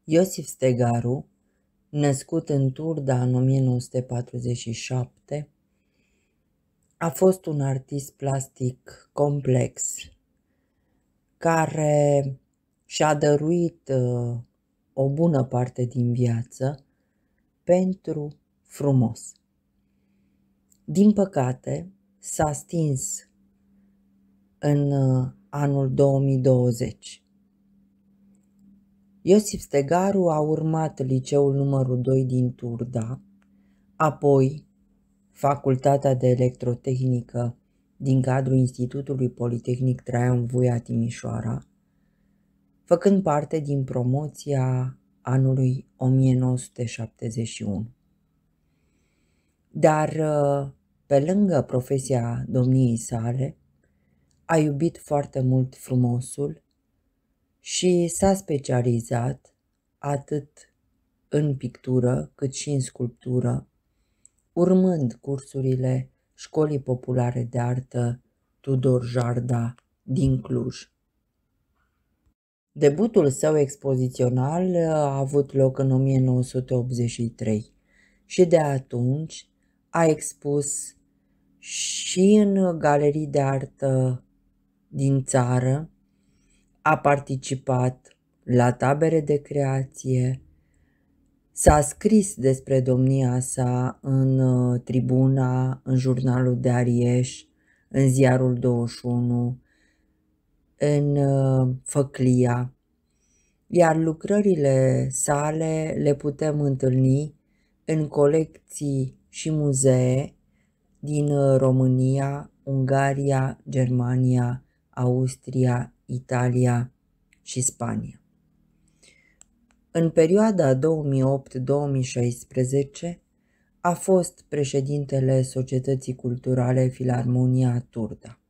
Iosif Stegaru, născut în Turda în 1947, a fost un artist plastic complex care și-a dăruit o bună parte din viață pentru frumos. Din păcate, s-a stins în anul 2020. Iosif Stegaru a urmat liceul numărul 2 din Turda, apoi Facultatea de Electrotehnică din cadrul Institutului Politehnic Traian Vuia Timișoara, făcând parte din promoția anului 1971. Dar, pe lângă profesia domniei sale, a iubit foarte mult frumosul și s-a specializat atât în pictură cât și în sculptură, urmând cursurile Școlii Populare de Artă Tudor Jarda din Cluj. Debutul său expozițional a avut loc în 1983 și de atunci a expus și în galerii de artă din țară, a participat la tabere de creație, s-a scris despre domnia sa în Tribuna, în Jurnalul de Arieș, în Ziarul 21, în Făclia, iar lucrările sale le putem întâlni în colecții și muzee din România, Ungaria, Germania, Austria, Italia și Spania. În perioada 2008-2016 a fost președintele Societății Culturale Filarmonia Turda.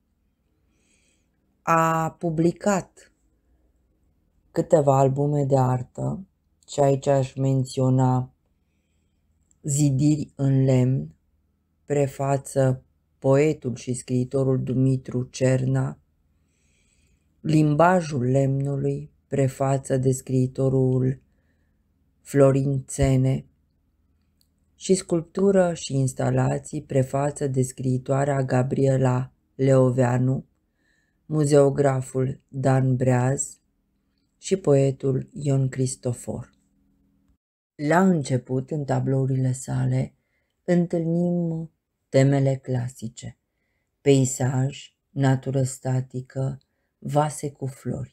A publicat câteva albume de artă și aici aș menționa Zidiri în lemn, prefață poetul și scriitorul Dumitru Cerna, Limbajul lemnului, prefață de scriitorul Florin Țene și Sculptură și instalații, prefață de scriitoarea Gabriela Leoveanu, muzeograful Dan Breaz și poetul Ion Cristofor. La început, în tablourile sale, întâlnim temele clasice: peisaj, natură statică, vase cu flori.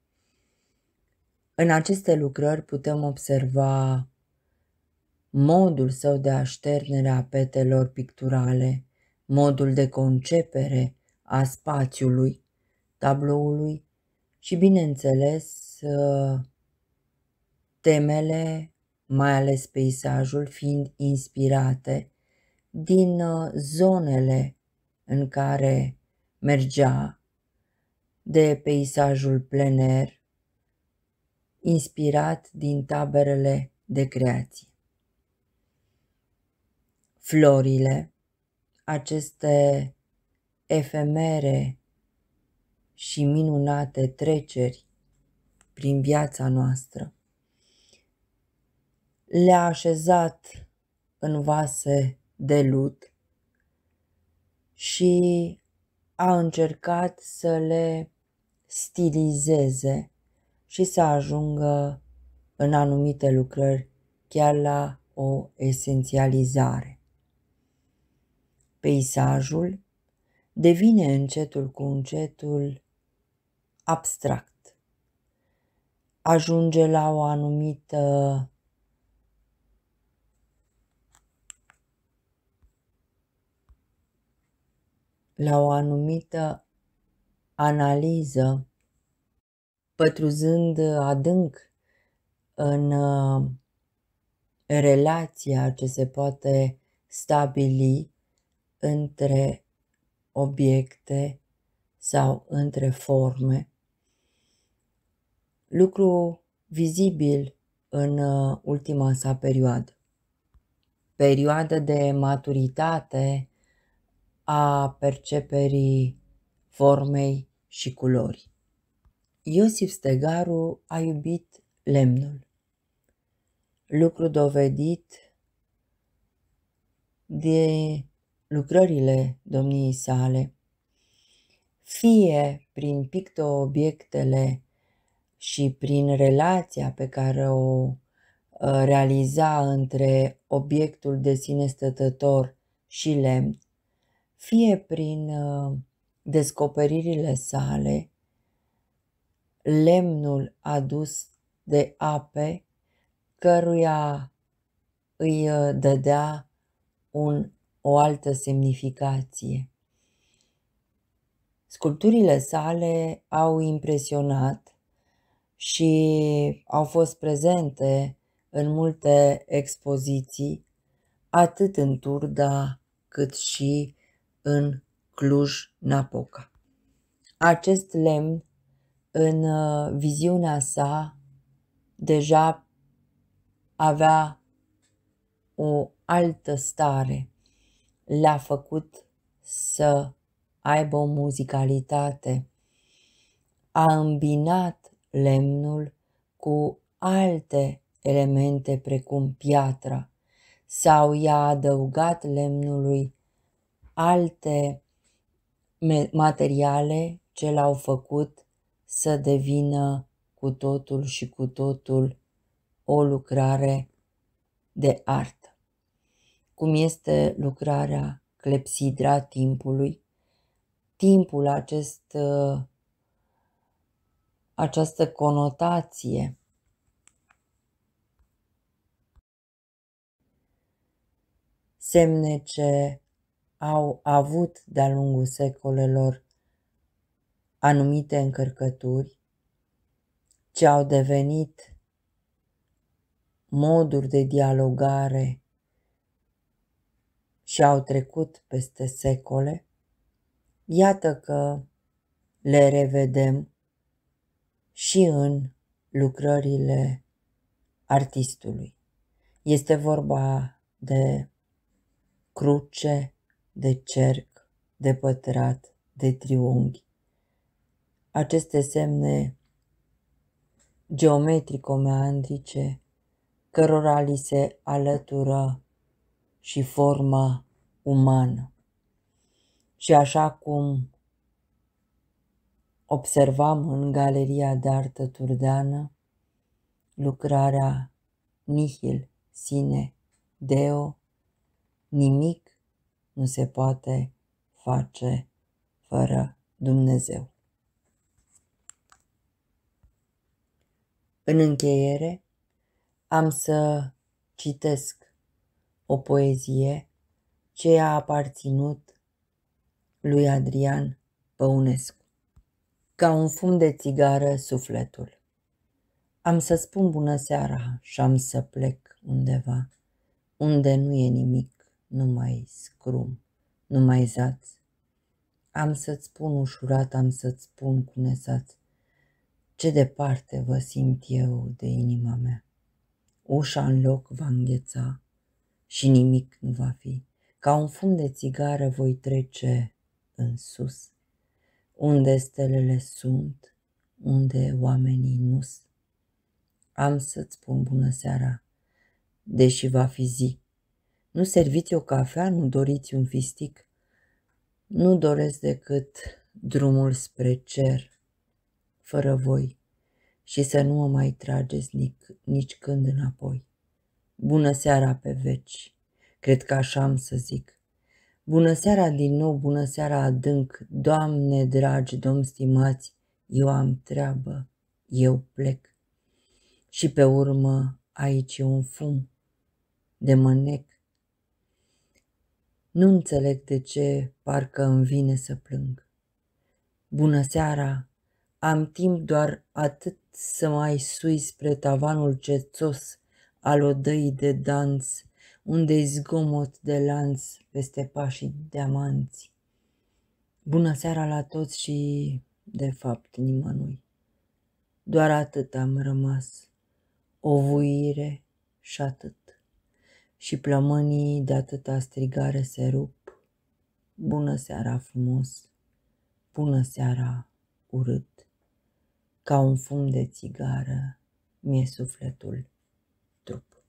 În aceste lucrări putem observa modul său de așternere a petelor picturale, modul de concepere a spațiului, tabloului și, bineînțeles, temele, mai ales peisajul, fiind inspirate din zonele în care mergea, de peisajul plein air, inspirat din taberele de creație. Florile, aceste efemere și minunate treceri prin viața noastră, le-a așezat în vase de lut și a încercat să le stilizeze și să ajungă în anumite lucrări chiar la o esențializare. Peisajul devine încetul cu încetul abstract. Ajunge la o anumită analiză, pătruzând adânc în relația ce se poate stabili între obiecte sau între forme, lucru vizibil în ultima sa perioadă de maturitate a perceperii formei și culorii. Iosif Stegaru a iubit lemnul, lucru dovedit de lucrările domniei sale, fie prin pictoobiectele și prin relația pe care o realiza între obiectul de sine stătător și lemn, fie prin descoperirile sale, lemnul adus de ape, căruia îi dădea o altă semnificație. Sculpturile sale au impresionat și au fost prezente în multe expoziții, atât în Turda cât și în Cluj-Napoca. Acest lemn, în viziunea sa, deja avea o altă stare, l-a făcut să aibă o muzicalitate, a îmbinat lemnul cu alte elemente precum piatra sau i-a adăugat lemnului alte materiale ce l-au făcut să devină cu totul și cu totul o lucrare de artă. Cum este lucrarea clepsidra timpului, timpul această conotație semne ce au avut de-a lungul secolelor anumite încărcături, ce au devenit moduri de dialogare și au trecut peste secole, iată că le revedem și în lucrările artistului. Este vorba de cruce, de cerc, de pătrat, de triunghi. Aceste semne geometrico-meandrice, cărora li se alătură și forma umană. Și așa cum observam în Galeria de Artă Turdeană, lucrarea Nihil sine Deo, nimic nu se poate face fără Dumnezeu. În încheiere, am să citesc o poezie ce a aparținut lui Adrian Păunescu. Ca un fum de țigară sufletul. Am să spun bună seara și am să plec undeva, unde nu e nimic, numai scrum, numai zaț. Am să-ți spun ușurat, am să-ți spun cu nesaț, ce departe vă simt eu de inima mea. Ușa în loc va îngheța și nimic nu va fi. Ca un fum de țigară voi trece în sus, unde stelele sunt, unde oamenii nu-s. Am să-ți spun bună seara, deși va fi zi. Nu serviți o cafea, nu doriți un fistic. Nu doresc decât drumul spre cer, fără voi, și să nu mă mai trageți nici când înapoi. Bună seara pe veci, cred că așa am să zic. Bună seara din nou, bună seara adânc, Doamne dragi, domni stimați, eu am treabă, eu plec. Și pe urmă aici e un fum de mânec. Nu înțeleg de ce parcă îmi vine să plâng. Bună seara, am timp doar atât să mai sui spre tavanul cețos al odăii de dans, unde-i zgomot de lanț peste pașii diamanți. Bună seara la toți și, de fapt, nimănui. Doar atât am rămas, o vuire și atât. Și plămânii de atâta strigare se rup. Bună seara frumos, bună seara urât, ca un fum de țigară mi-e sufletul trup.